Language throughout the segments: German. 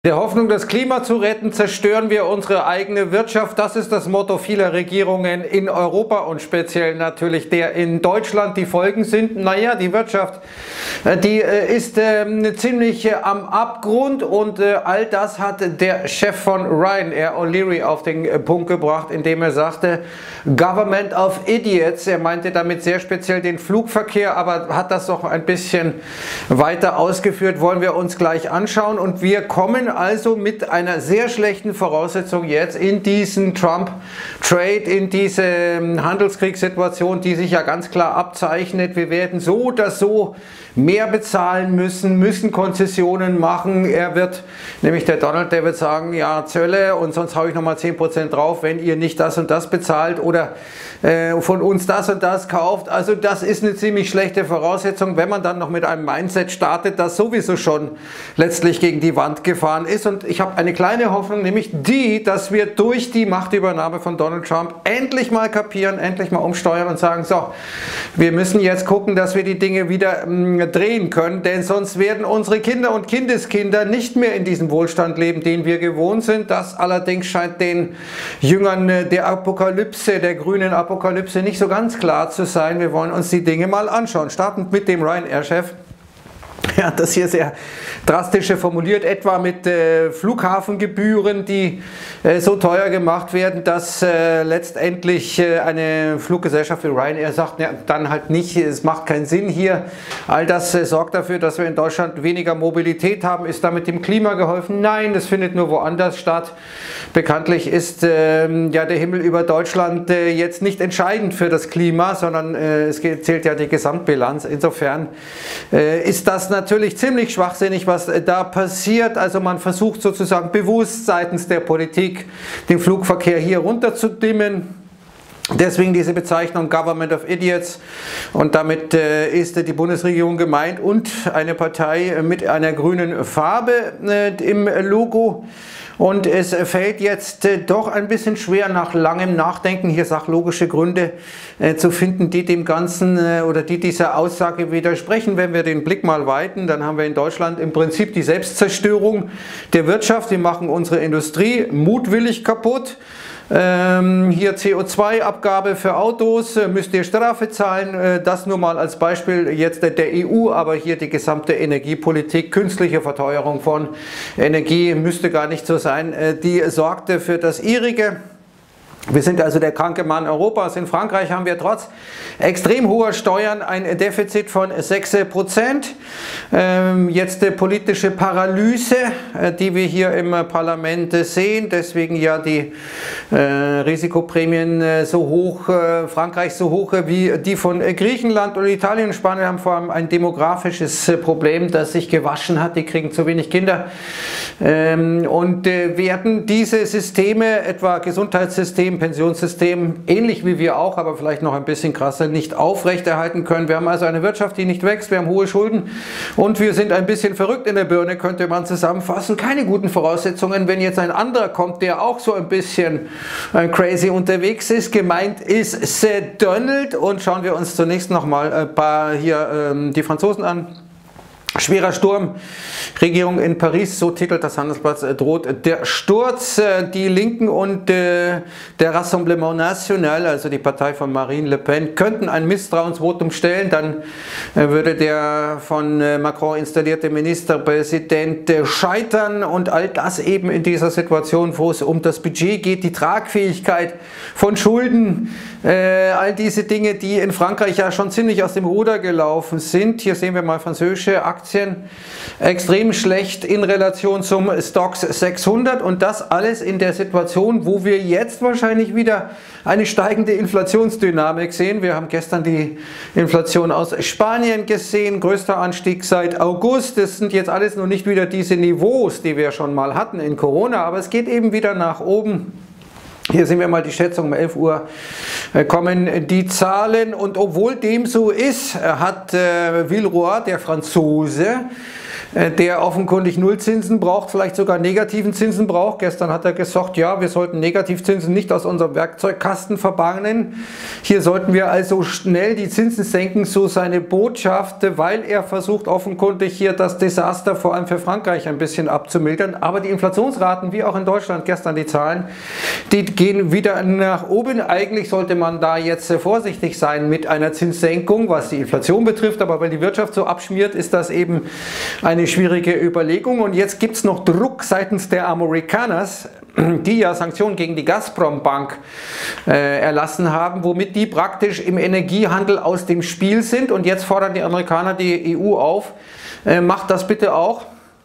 Der Hoffnung, das Klima zu retten, zerstören wir unsere eigene Wirtschaft. Das ist das Motto vieler Regierungen in Europa und speziell natürlich der in Deutschland. Die Folgen sind, naja, die Wirtschaft, die ist ziemlich am Abgrund und all das hat der Chef von Ryanair, O'Leary, auf den Punkt gebracht, indem er sagte, Government of Idiots. Er meinte damit sehr speziell den Flugverkehr, aber hat das noch ein bisschen weiter ausgeführt, wollen wir uns gleich anschauen. Und wir kommen also mit einer sehr schlechten Voraussetzung jetzt in diesen Trump-Trade, in diese Handelskriegssituation, die sich ja ganz klar abzeichnet. Wir werden so oder so mehr bezahlen müssen Konzessionen machen. Er wird, nämlich der Donald, der wird sagen, ja, Zölle und sonst haue ich nochmal 10% drauf, wenn ihr nicht das und das bezahlt oder von uns das und das kauft. Also das ist eine ziemlich schlechte Voraussetzung, wenn man dann noch mit einem Mindset startet, das sowieso schon letztlich gegen die Wand gefahren ist. Und ich habe eine kleine Hoffnung, nämlich die, dass wir durch die Machtübernahme von Donald Trump endlich mal kapieren, endlich mal umsteuern und sagen, so, wir müssen jetzt gucken, dass wir die Dinge wieder drehen können, denn sonst werden unsere Kinder und Kindeskinder nicht mehr in diesem Wohlstand leben, den wir gewohnt sind. Das allerdings scheint den Jüngern der Apokalypse, der grünen Apokalypse nicht so ganz klar zu sein. Wir wollen uns die Dinge mal anschauen. Startend mit dem Ryanair-Chef. Er hat das hier sehr drastisch formuliert, etwa mit Flughafengebühren, die so teuer gemacht werden, dass letztendlich eine Fluggesellschaft wie Ryanair sagt, ja, dann halt nicht, es macht keinen Sinn hier. All das sorgt dafür, dass wir in Deutschland weniger Mobilität haben. Ist damit dem Klima geholfen? Nein, das findet nur woanders statt. Bekanntlich ist ja der Himmel über Deutschland jetzt nicht entscheidend für das Klima, sondern es zählt ja die Gesamtbilanz. Insofern ist das natürlich ziemlich schwachsinnig, was da passiert. Also man versucht sozusagen bewusst seitens der Politik den Flugverkehr hier runterzudimmen. Deswegen diese Bezeichnung Government of Idiots, und damit ist die Bundesregierung gemeint und eine Partei mit einer grünen Farbe im Logo. Und es fällt jetzt doch ein bisschen schwer, nach langem Nachdenken hier sachlogische Gründe zu finden, die dem Ganzen oder die dieser Aussage widersprechen. Wenn wir den Blick mal weiten, dann haben wir in Deutschland im Prinzip die Selbstzerstörung der Wirtschaft. Wir machen unsere Industrie mutwillig kaputt. Hier CO2-Abgabe für Autos, müsst ihr Strafe zahlen, das nur mal als Beispiel jetzt der EU, aber hier die gesamte Energiepolitik, künstliche Verteuerung von Energie müsste gar nicht so sein, die sorgte für das ihrige. Wir sind also der kranke Mann Europas. In Frankreich haben wir trotz extrem hoher Steuern ein Defizit von 6%. Jetzt politische Paralyse, die wir hier im Parlament sehen. Deswegen ja die Risikoprämien so hoch, Frankreich so hoch wie die von Griechenland und Italien und Spanien haben vor allem ein demografisches Problem, das sich gewaschen hat. Die kriegen zu wenig Kinder und werden diese Systeme, etwa Gesundheitssystem, Pensionssystem, ähnlich wie wir auch, aber vielleicht noch ein bisschen krasser, nicht aufrechterhalten können. Wir haben also eine Wirtschaft, die nicht wächst, wir haben hohe Schulden und wir sind ein bisschen verrückt in der Birne, könnte man zusammenfassen. Keine guten Voraussetzungen, wenn jetzt ein anderer kommt, der auch so ein bisschen crazy unterwegs ist. Gemeint ist Donald, und schauen wir uns zunächst nochmal ein paar hier die Franzosen an. Schwerer Sturm, Regierung in Paris, so titelt das Handelsblatt, droht der Sturz. Die Linken und der Rassemblement National, also die Partei von Marine Le Pen, könnten ein Misstrauensvotum stellen. Dann würde der von Macron installierte Ministerpräsident scheitern, und all das eben in dieser Situation, wo es um das Budget geht, die Tragfähigkeit von Schulden, all diese Dinge, die in Frankreich ja schon ziemlich aus dem Ruder gelaufen sind. Hier sehen wir mal französische Aktien extrem schlecht in Relation zum Stoxx 600, und das alles in der Situation, wo wir jetzt wahrscheinlich wieder eine steigende Inflationsdynamik sehen. Wir haben gestern die Inflation aus Spanien gesehen, größter Anstieg seit August. Das sind jetzt alles noch nicht wieder diese Niveaus, die wir schon mal hatten in Corona, aber es geht eben wieder nach oben. Hier sehen wir mal die Schätzung, um 11 Uhr kommen die Zahlen, und obwohl dem so ist, hat Villeroy, der Franzose, der offenkundig Nullzinsen braucht, vielleicht sogar negativen Zinsen braucht. Gestern hat er gesagt, ja, wir sollten Negativzinsen nicht aus unserem Werkzeugkasten verbannen. Hier sollten wir also schnell die Zinsen senken, so seine Botschaft, weil er versucht offenkundig hier das Desaster vor allem für Frankreich ein bisschen abzumildern. Aber die Inflationsraten, wie auch in Deutschland gestern die Zahlen, die gehen wieder nach oben. Eigentlich sollte man da jetzt vorsichtig sein mit einer Zinssenkung, was die Inflation betrifft, aber weil die Wirtschaft so abschmiert, ist das eben eine schwierige Überlegung. Und jetzt gibt es noch Druck seitens der Amerikaners, die ja Sanktionen gegen die Gazprom-Bank erlassen haben, womit die praktisch im Energiehandel aus dem Spiel sind. Und jetzt fordern die Amerikaner die EU auf, macht das bitte auch.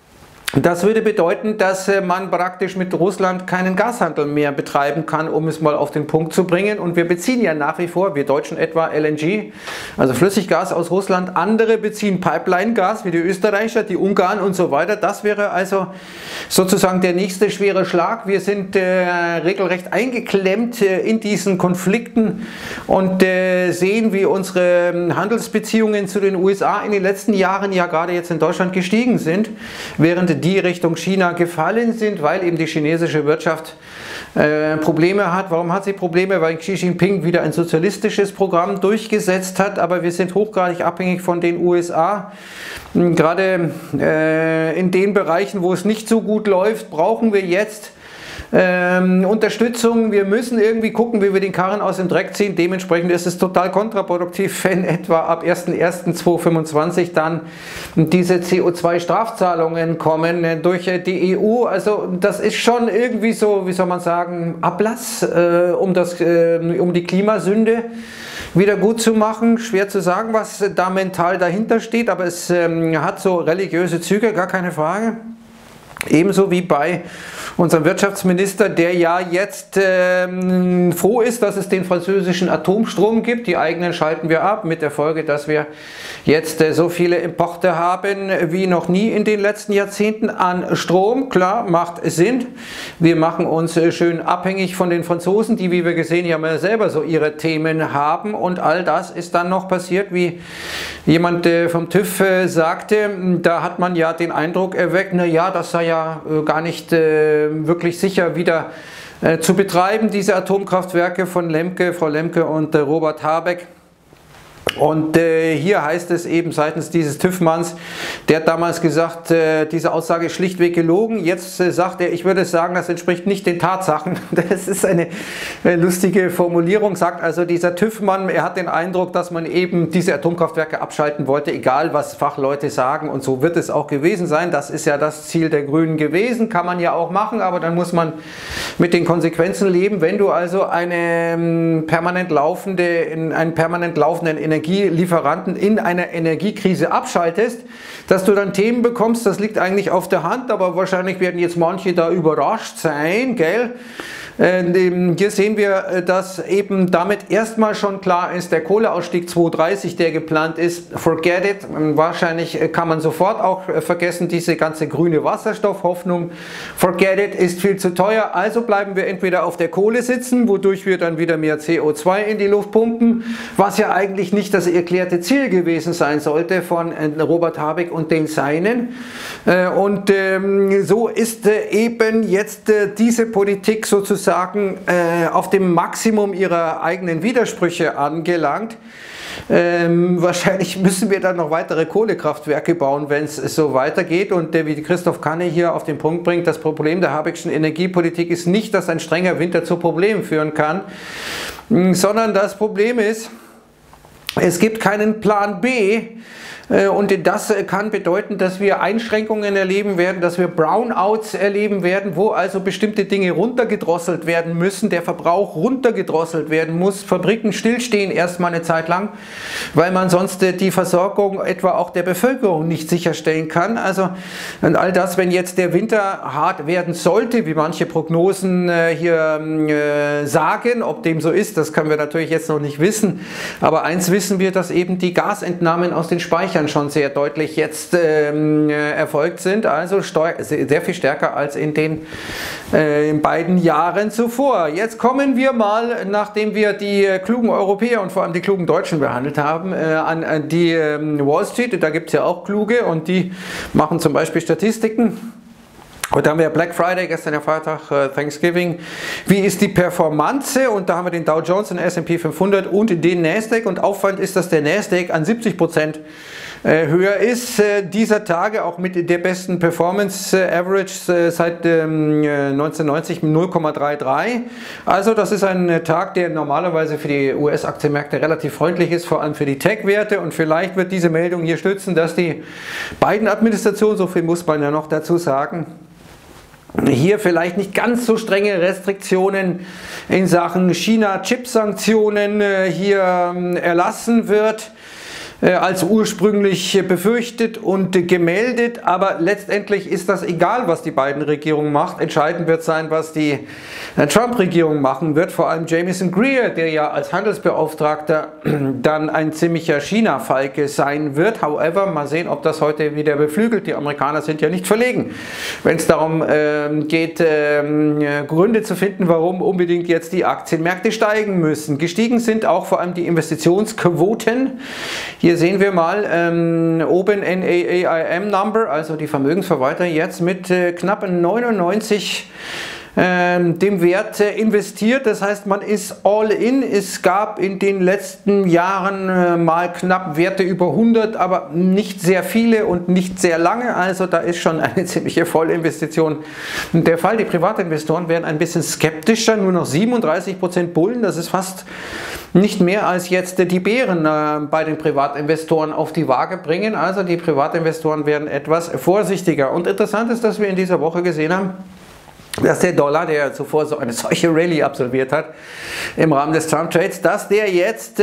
Das würde bedeuten, dass man praktisch mit Russland keinen Gashandel mehr betreiben kann, um es mal auf den Punkt zu bringen. Und wir beziehen ja nach wie vor, wir Deutschen etwa LNG, also Flüssiggas aus Russland. Andere beziehen Pipeline-Gas, wie die Österreicher, die Ungarn und so weiter. Das wäre also sozusagen der nächste schwere Schlag. Wir sind regelrecht eingeklemmt in diesen Konflikten und sehen, wie unsere Handelsbeziehungen zu den USA in den letzten Jahren, ja gerade jetzt in Deutschland, gestiegen sind, während die Richtung China gefallen sind, weil eben die chinesische Wirtschaft Probleme hat. Warum hat sie Probleme? Weil Xi Jinping wieder ein sozialistisches Programm durchgesetzt hat, aber wir sind hochgradig abhängig von den USA. Gerade in den Bereichen, wo es nicht so gut läuft, brauchen wir jetzt Unterstützung. Wir müssen irgendwie gucken, wie wir den Karren aus dem Dreck ziehen. Dementsprechend ist es total kontraproduktiv, wenn etwa ab 1.1.2025 dann diese CO2-Strafzahlungen kommen durch die EU. Also das ist schon irgendwie so, wie soll man sagen, Ablass, um die Klimasünde wieder gut zu machen. Schwer zu sagen, was da mental dahinter steht, aber es hat so religiöse Züge, gar keine Frage. Ebenso wie bei unserem Wirtschaftsminister, der ja jetzt froh ist, dass es den französischen Atomstrom gibt. Die eigenen schalten wir ab, mit der Folge, dass wir jetzt so viele Importe haben wie noch nie in den letzten Jahrzehnten an Strom. Klar, macht Sinn. Wir machen uns schön abhängig von den Franzosen, die, wie wir gesehen, ja mal selber so ihre Themen haben. Und all das ist dann noch passiert, wie jemand vom TÜV sagte. Da hat man ja den Eindruck erweckt, na ja, das sei ja gar nicht wirklich sicher wieder zu betreiben, diese Atomkraftwerke von Frau Lemke und Robert Habeck. Und hier heißt es eben seitens dieses TÜV-Manns, der hat damals gesagt, diese Aussage ist schlichtweg gelogen. Jetzt sagt er, ich würde sagen, das entspricht nicht den Tatsachen. Das ist eine lustige Formulierung, sagt also dieser TÜV-Mann, er hat den Eindruck, dass man eben diese Atomkraftwerke abschalten wollte, egal was Fachleute sagen, und so wird es auch gewesen sein. Das ist ja das Ziel der Grünen gewesen, kann man ja auch machen, aber dann muss man mit den Konsequenzen leben. Wenn du also einen permanent laufenden Energielieferanten in einer Energiekrise abschaltest, dass du dann Themen bekommst, das liegt eigentlich auf der Hand, aber wahrscheinlich werden jetzt manche da überrascht sein, gell? Hier sehen wir, dass eben damit erstmal schon klar ist, der Kohleausstieg 2030, der geplant ist, forget it. Wahrscheinlich kann man sofort auch vergessen, diese ganze grüne Wasserstoffhoffnung. Forget it, ist viel zu teuer. Also bleiben wir entweder auf der Kohle sitzen, wodurch wir dann wieder mehr CO2 in die Luft pumpen, was ja eigentlich nicht das erklärte Ziel gewesen sein sollte von Robert Habeck und den Seinen. Und so ist eben jetzt diese Politik sozusagen auf dem Maximum ihrer eigenen Widersprüche angelangt. Wahrscheinlich müssen wir dann noch weitere Kohlekraftwerke bauen, wenn es so weitergeht. Und wie Christoph Kanne hier auf den Punkt bringt, das Problem der Habeckschen Energiepolitik ist nicht, dass ein strenger Winter zu Problemen führen kann, sondern das Problem ist, es gibt keinen Plan B. Und das kann bedeuten, dass wir Einschränkungen erleben werden, dass wir Brownouts erleben werden, wo also bestimmte Dinge runtergedrosselt werden müssen, der Verbrauch runtergedrosselt werden muss, Fabriken stillstehen erstmal eine Zeit lang, weil man sonst die Versorgung etwa auch der Bevölkerung nicht sicherstellen kann. Also und all das, wenn jetzt der Winter hart werden sollte, wie manche Prognosen hier sagen, ob dem so ist, das können wir natürlich jetzt noch nicht wissen, aber eins wissen wir, dass eben die Gasentnahmen aus den Speichern Löchern schon sehr deutlich jetzt erfolgt sind, also sehr viel stärker als in den beiden Jahren zuvor. Jetzt kommen wir mal, nachdem wir die klugen Europäer und vor allem die klugen Deutschen behandelt haben, an die Wall Street. Da gibt es ja auch kluge und die machen zum Beispiel Statistiken. Heute haben wir Black Friday, gestern der Feiertag, Thanksgiving. Wie ist die Performance? Und da haben wir den Dow Jones, den S&P 500 und den Nasdaq. Und auffallend ist, dass der Nasdaq an 70% höher ist dieser Tage, auch mit der besten Performance Average seit 1990 mit 0,33. Also das ist ein Tag, der normalerweise für die US-Aktienmärkte relativ freundlich ist, vor allem für die Tech-Werte. Und vielleicht wird diese Meldung hier stützen, dass die Biden-Administration, so viel muss man ja noch dazu sagen, hier vielleicht nicht ganz so strenge Restriktionen in Sachen China-Chip-Sanktionen hier erlassen wird, als ursprünglich befürchtet und gemeldet, aber letztendlich ist das egal, was die beiden Regierungen macht. Entscheidend wird sein, was die Trump-Regierung machen wird, vor allem Jamieson Greer, der ja als Handelsbeauftragter dann ein ziemlicher China-Falke sein wird. However, mal sehen, ob das heute wieder beflügelt. Die Amerikaner sind ja nicht verlegen, wenn es darum geht, Gründe zu finden, warum unbedingt jetzt die Aktienmärkte steigen müssen. Gestiegen sind auch vor allem die Investitionsquoten. Hier sehen wir mal oben NAAIM Number, also die Vermögensverwalter jetzt mit knapp 99 dem Wert investiert. Das heißt, man ist all in. Es gab in den letzten Jahren mal knapp Werte über 100, aber nicht sehr viele und nicht sehr lange. Also da ist schon eine ziemliche Vollinvestition der Fall. Die Privatinvestoren werden ein bisschen skeptischer, nur noch 37% Bullen. Das ist fast nicht mehr als jetzt die Bären bei den Privatinvestoren auf die Waage bringen. Also die Privatinvestoren werden etwas vorsichtiger. Und interessant ist, dass wir in dieser Woche gesehen haben, dass der Dollar, der zuvor so eine solche Rallye absolviert hat im Rahmen des Trump-Trades, dass der jetzt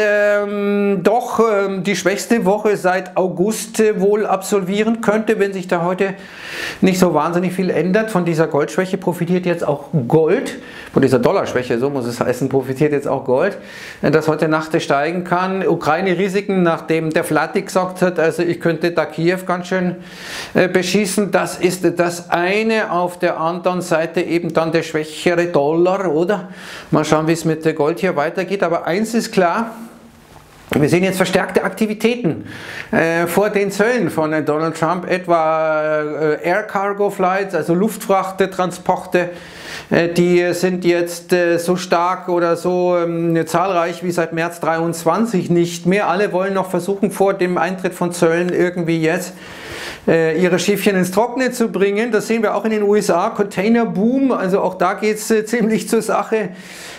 doch die schwächste Woche seit August wohl absolvieren könnte, wenn sich da heute nicht so wahnsinnig viel ändert. Von dieser Goldschwäche profitiert jetzt auch Gold, von dieser Dollarschwäche, so muss es heißen, profitiert jetzt auch Gold, das heute Nacht steigen kann. Ukraine-Risiken, nachdem der Vladi gesagt hat, also ich könnte da Kiew ganz schön beschießen, das ist das eine. Auf der anderen Seite eben dann der schwächere Dollar, oder? Mal schauen, wie es mit Gold hier weitergeht. Aber eins ist klar, wir sehen jetzt verstärkte Aktivitäten vor den Zöllen von Donald Trump, etwa Air Cargo Flights, also Luftfrachttransporte, die sind jetzt so stark oder so zahlreich wie seit März 23 nicht mehr. Alle wollen noch versuchen, vor dem Eintritt von Zöllen irgendwie jetzt ihre Schiffchen ins Trockene zu bringen. Das sehen wir auch in den USA, Containerboom, also auch da geht es ziemlich zur Sache.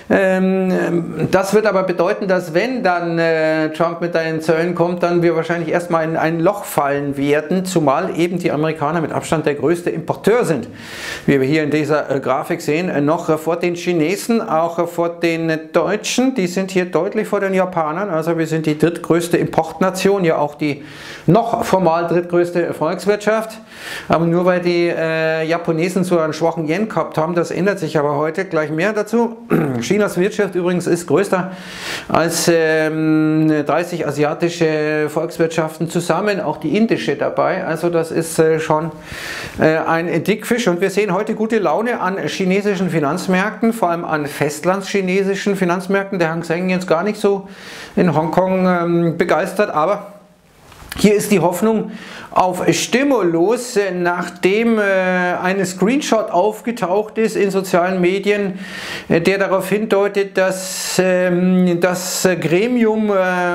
Das wird aber bedeuten, dass wenn dann Trump mit seinen Zöllen kommt, dann wir wahrscheinlich erstmal in ein Loch fallen werden, zumal eben die Amerikaner mit Abstand der größte Importeur sind, wie wir hier in dieser Grafik sehen, noch vor den Chinesen, auch vor den Deutschen, die sind hier deutlich vor den Japanern, also wir sind die drittgrößte Importnation, ja auch die noch formal drittgrößte Volkswirtschaft, aber nur weil die Japanesen so einen schwachen Yen gehabt haben, das ändert sich aber heute, gleich mehr dazu. Chinas Wirtschaft übrigens ist größer als 30 asiatische Volkswirtschaften zusammen, auch die indische dabei, also das ist schon ein Dickfisch und wir sehen heute gute Laune an chinesischen Finanzmärkten, vor allem an festlandschinesischen Finanzmärkten. Der Hang Seng jetzt gar nicht so in Hongkong begeistert, aber hier ist die Hoffnung auf Stimulus, nachdem ein Screenshot aufgetaucht ist in sozialen Medien, der darauf hindeutet, dass das Gremium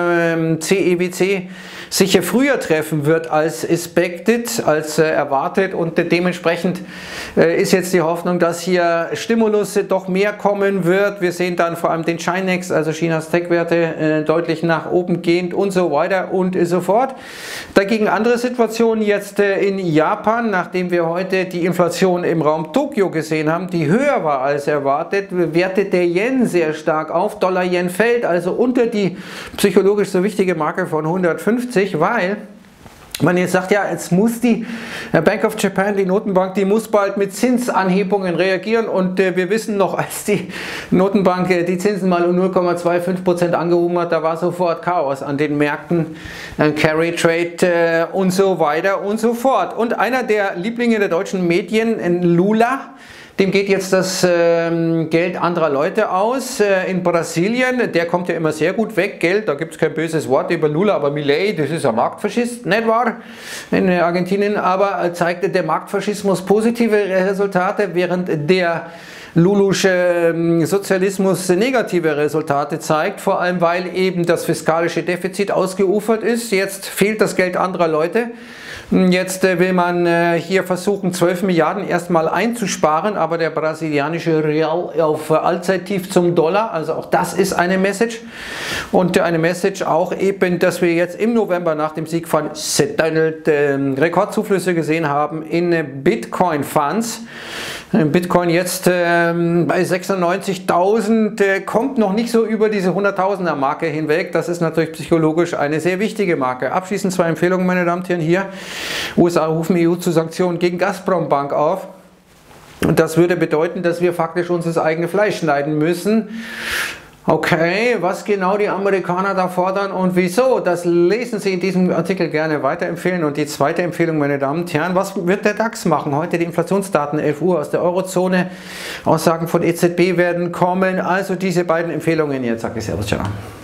CEWC sich früher treffen wird als expected, als erwartet und dementsprechend ist jetzt die Hoffnung, dass hier Stimulus doch mehr kommen wird. Wir sehen dann vor allem den Chinex, also Chinas Tech-Werte, deutlich nach oben gehend und so weiter und so fort. Dagegen andere Situationen jetzt in Japan, nachdem wir heute die Inflation im Raum Tokio gesehen haben, die höher war als erwartet, wertet der Yen sehr stark auf, Dollar-Yen fällt also unter die psychologisch so wichtige Marke von 150, weil Man jetzt sagt, ja, jetzt muss die Bank of Japan, die Notenbank, die muss bald mit Zinsanhebungen reagieren und wir wissen noch, als die Notenbank die Zinsen mal um 0,25% angehoben hat, da war sofort Chaos an den Märkten, Carry Trade und so weiter und so fort. Und einer der Lieblinge der deutschen Medien, Lula, dem geht jetzt das Geld anderer Leute aus. In Brasilien, der kommt ja immer sehr gut weg, Geld, da gibt es kein böses Wort über Lula, aber Milei, das ist ein Marktfaschist, nicht wahr? In Argentinien aber zeigte der Marktfaschismus positive Resultate, während der lulusche Sozialismus negative Resultate zeigt, vor allem weil eben das fiskalische Defizit ausgeufert ist. Jetzt fehlt das Geld anderer Leute. Jetzt will man hier versuchen, 12 Milliarden erstmal einzusparen, aber der brasilianische Real auf Allzeittief zum Dollar, also auch das ist eine Message. Und eine Message auch eben, dass wir jetzt im November nach dem Sieg von Donald Rekordzuflüsse gesehen haben in Bitcoin-Funds. Bitcoin jetzt bei 96.000, kommt noch nicht so über diese 100.000er Marke hinweg. Das ist natürlich psychologisch eine sehr wichtige Marke. Abschließend zwei Empfehlungen, meine Damen und Herren, hier. USA rufen EU zu Sanktionen gegen Gazprom Bank auf. Und das würde bedeuten, dass wir faktisch uns das eigene Fleisch schneiden müssen. Okay, was genau die Amerikaner da fordern und wieso, das lesen Sie in diesem Artikel gerne weiterempfehlen. Und die zweite Empfehlung, meine Damen und Herren, was wird der DAX machen? Heute die Inflationsdaten, 11 Uhr aus der Eurozone, Aussagen von EZB werden kommen. Also diese beiden Empfehlungen jetzt, sage ich Servus, ciao.